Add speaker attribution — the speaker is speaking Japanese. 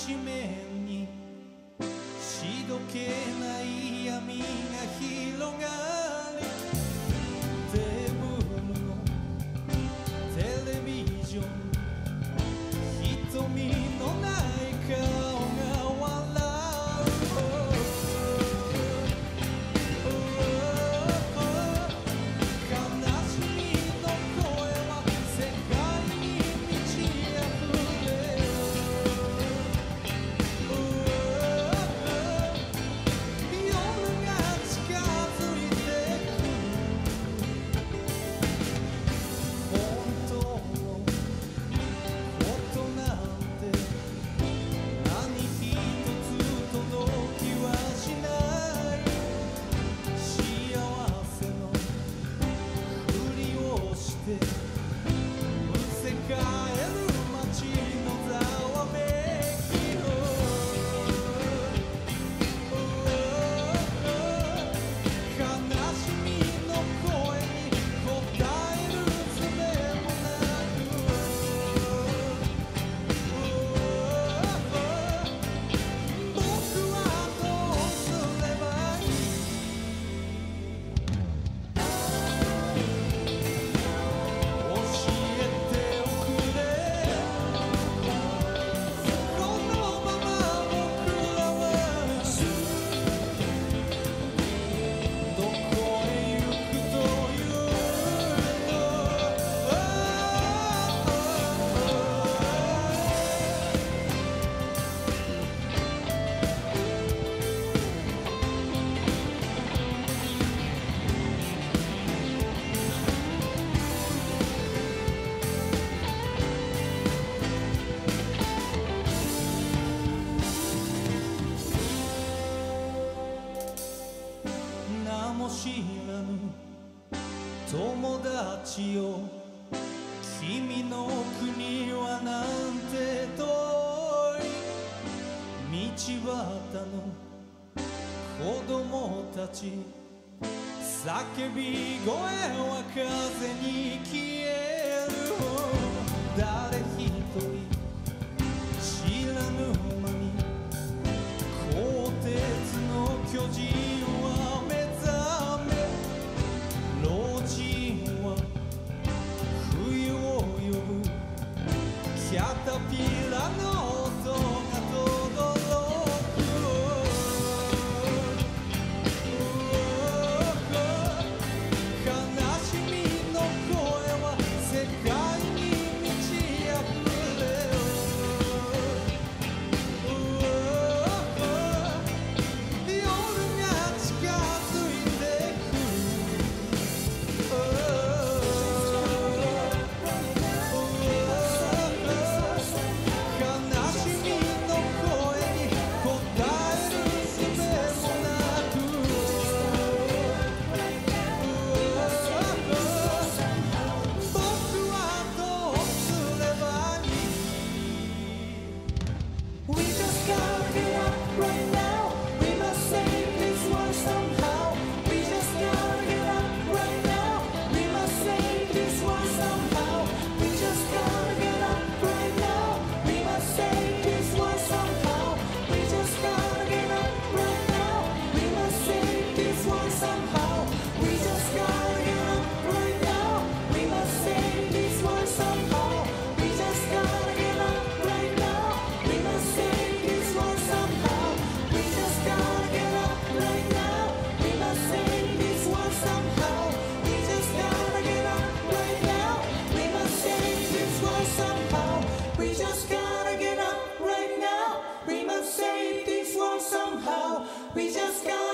Speaker 1: 一面にしどけない闇が広がり、テーブルのテレビジョン、瞳のない顔が笑う。知らぬ友達よ、君の国はなんて遠い。道端の子供たち、叫び声は風に消える。誰一人知らぬ間に鋼鉄の巨人は目覚め、老人は冬を呼ぶキャタピラの音が轟く。悲しみの声は世界に満ち溢れる。夜が近づいてくる。悲しみの声に答える術もなく、僕はどうすればいい。
Speaker 2: We just gotta get up right now. We must save this world somehow. We just gotta get up right now. We must save this world somehow. We just gotta get up right now. We must save this world somehow. We just gotta get up right now. We must save this world somehow. We just gotta get up right now. We must save this world somehow. We just gotta get up right now. We must save this world somehow. We just gotta get up right now. We must save this world somehow. We just gotta get up right now. We must save this world somehow. We just gotta get up right now. We must save this world somehow. We just gotta